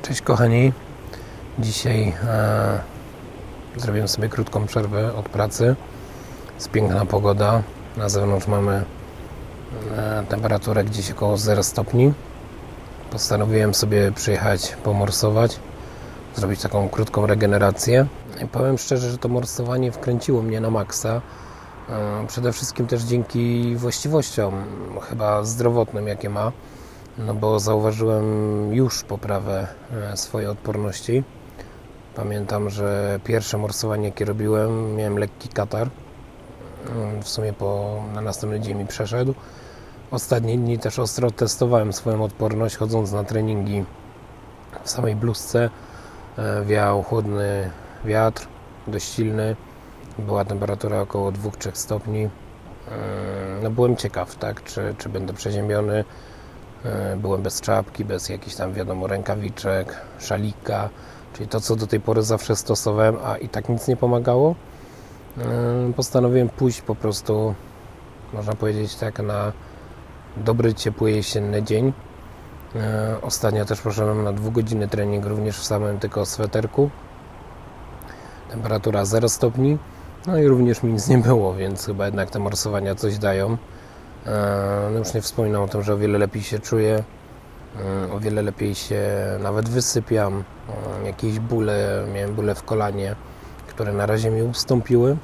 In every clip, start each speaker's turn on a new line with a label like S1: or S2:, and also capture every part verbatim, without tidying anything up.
S1: Cześć kochani, dzisiaj e, zrobiłem sobie krótką przerwę od pracy. Jest piękna pogoda, na zewnątrz mamy e, temperaturę gdzieś około zero stopni. Postanowiłem sobie przyjechać pomorsować, zrobić taką krótką regenerację. I powiem szczerze, że to morsowanie wkręciło mnie na maksa. E, przede wszystkim też dzięki właściwościom chyba zdrowotnym, jakie ma. No bo zauważyłem już poprawę swojej odporności. Pamiętam, że pierwsze morsowanie, jakie robiłem, miałem lekki katar. W sumie po, na następny dzień mi przeszedł. Ostatnie dni też ostro testowałem swoją odporność, chodząc na treningi w samej bluzce. Wiał chłodny wiatr, dość silny. Była temperatura około dwa do trzech stopni. No byłem ciekaw, tak, czy, czy będę przeziębiony. Byłem bez czapki, bez jakichś tam, wiadomo, rękawiczek, szalika, czyli to, co do tej pory zawsze stosowałem, a i tak nic nie pomagało. Postanowiłem pójść po prostu, można powiedzieć tak, na dobry, ciepły, jesienny dzień. Ostatnio też poszedłem na dwugodzinny trening, również w samym tylko sweterku. Temperatura zero stopni, no i również mi nic nie było, więc chyba jednak te morsowania coś dają. No już nie wspominam o tym, że o wiele lepiej się czuję, o wiele lepiej się nawet wysypiam. Jakieś bóle, miałem bóle w kolanie, które na razie mi ustąpiły.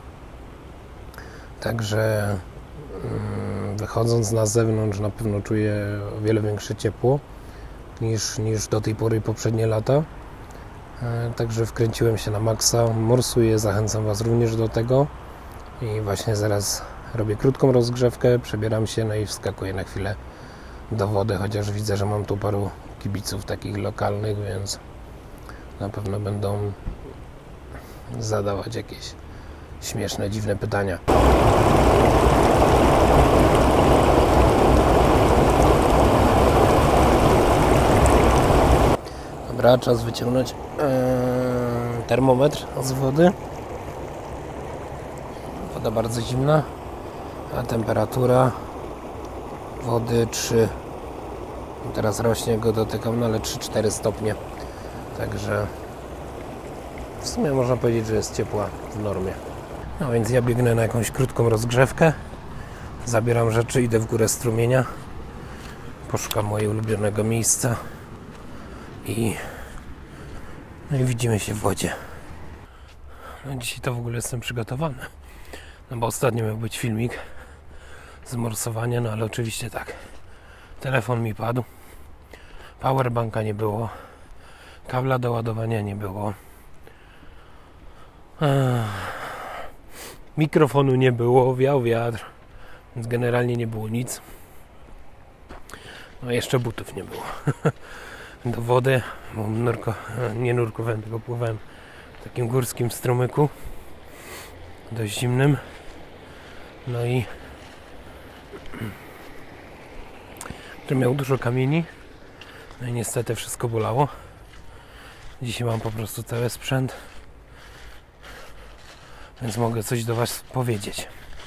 S1: Także wychodząc na zewnątrz na pewno czuję o wiele większe ciepło niż, niż do tej pory poprzednie lata. Także wkręciłem się na maksa, morsuję, zachęcam Was również do tego i właśnie zaraz robię krótką rozgrzewkę, przebieram się, no i wskakuję na chwilę do wody, chociaż widzę, że mam tu paru kibiców takich lokalnych, więc na pewno będą zadawać jakieś śmieszne, dziwne pytania. Dobra, czas wyciągnąć yy, termometr z wody. Woda bardzo zimna, a temperatura wody trzy. Teraz rośnie, go dotykam, no ale trzy cztery stopnie. Także w sumie można powiedzieć, że jest ciepła w normie. No więc ja biegnę na jakąś krótką rozgrzewkę. Zabieram rzeczy, idę w górę strumienia. Poszukam mojego ulubionego miejsca. I, no i widzimy się w wodzie. No dzisiaj to w ogóle jestem przygotowany. No bo ostatnio miał być filmik z morsowania, no ale oczywiście tak. Telefon mi padł. Powerbanka nie było. Kabla do ładowania nie było. Ech. Mikrofonu nie było, wiał wiatr. Więc generalnie nie było nic. No jeszcze butów nie było. Do wody, bo nurko, nie nurkowałem, tylko pływałem w takim górskim strumyku. Dość zimnym. No i który miał dużo kamieni. No i niestety wszystko bolało. Dzisiaj mam po prostu cały sprzęt, więc mogę coś do Was powiedzieć.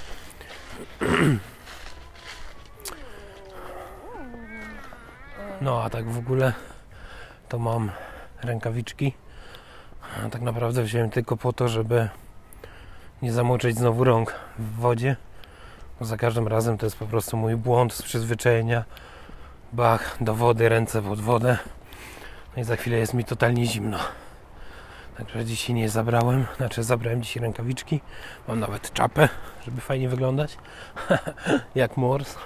S1: No a tak w ogóle to mam rękawiczki. A tak naprawdę wziąłem tylko po to, żeby nie zamoczyć znowu rąk w wodzie. Bo za każdym razem to jest po prostu mój błąd z przyzwyczajenia. Bach, do wody, ręce pod wodę. No i za chwilę jest mi totalnie zimno. Także dzisiaj nie zabrałem. Znaczy zabrałem dzisiaj rękawiczki. Mam nawet czapę, żeby fajnie wyglądać. Jak mors.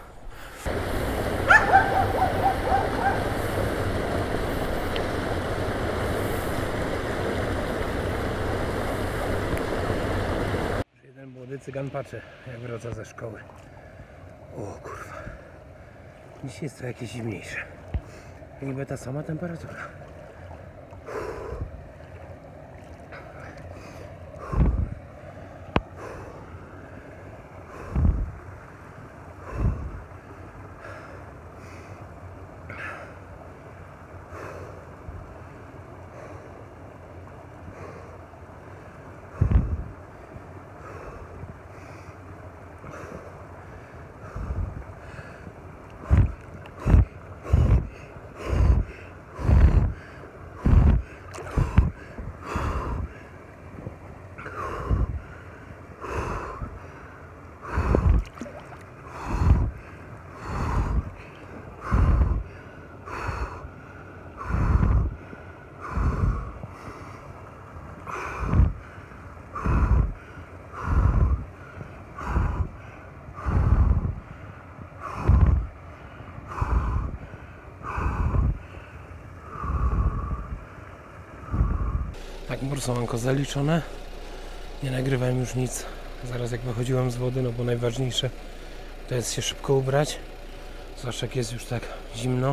S1: Jeden młody cygan patrzy, jak wraca ze szkoły. O kurwa. Dzisiaj jest to jakieś zimniejsze. Niby ta sama temperatura. Tak, morsowanko zaliczone. Nie nagrywałem już nic zaraz jak wychodziłem z wody, no bo najważniejsze to jest się szybko ubrać, zwłaszcza jak jest już tak zimno,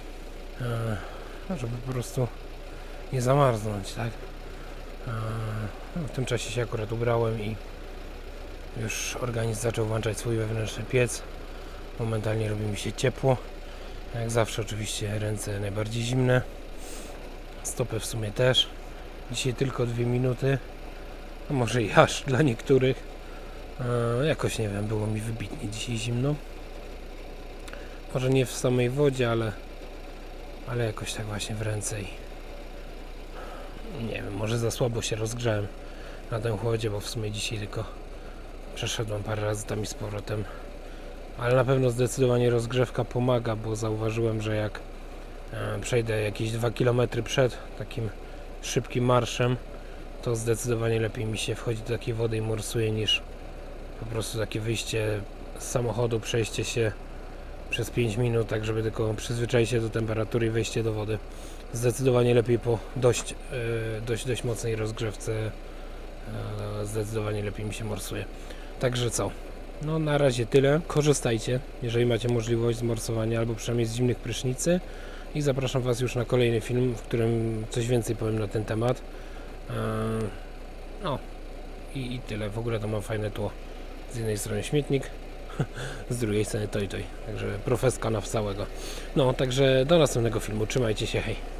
S1: żeby po prostu nie zamarznąć, tak? No, w tym czasie się akurat ubrałem i już organizm zaczął włączać swój wewnętrzny piec. Momentalnie robi mi się ciepło. Jak zawsze oczywiście ręce najbardziej zimne. Stopy w sumie też. Dzisiaj tylko dwie minuty. A może i aż dla niektórych. E, jakoś nie wiem, było mi wybitnie dzisiaj zimno. Może nie w samej wodzie, ale ale jakoś tak właśnie w ręce i nie wiem, może za słabo się rozgrzałem na tym chłodzie, bo w sumie dzisiaj tylko przeszedłem parę razy tam i z powrotem. Ale na pewno zdecydowanie rozgrzewka pomaga, bo zauważyłem, że jak e, przejdę jakieś dwa kilometry przed takim szybkim marszem, to zdecydowanie lepiej mi się wchodzi do takiej wody i morsuje, niż po prostu takie wyjście z samochodu, przejście się przez pięć minut, tak żeby tylko przyzwyczaić się do temperatury i wejście do wody. Zdecydowanie lepiej po dość, e, dość, dość mocnej rozgrzewce, e, zdecydowanie lepiej mi się morsuje. Także co? No na razie tyle. Korzystajcie, jeżeli macie możliwość zmorsowania albo przynajmniej z zimnych prysznicy, i zapraszam Was już na kolejny film, w którym coś więcej powiem na ten temat. Eee, no i, i tyle. W ogóle to mam fajne tło. Z jednej strony śmietnik, z drugiej strony toj toj. Także profeska na całego. No, także do następnego filmu. Trzymajcie się, hej.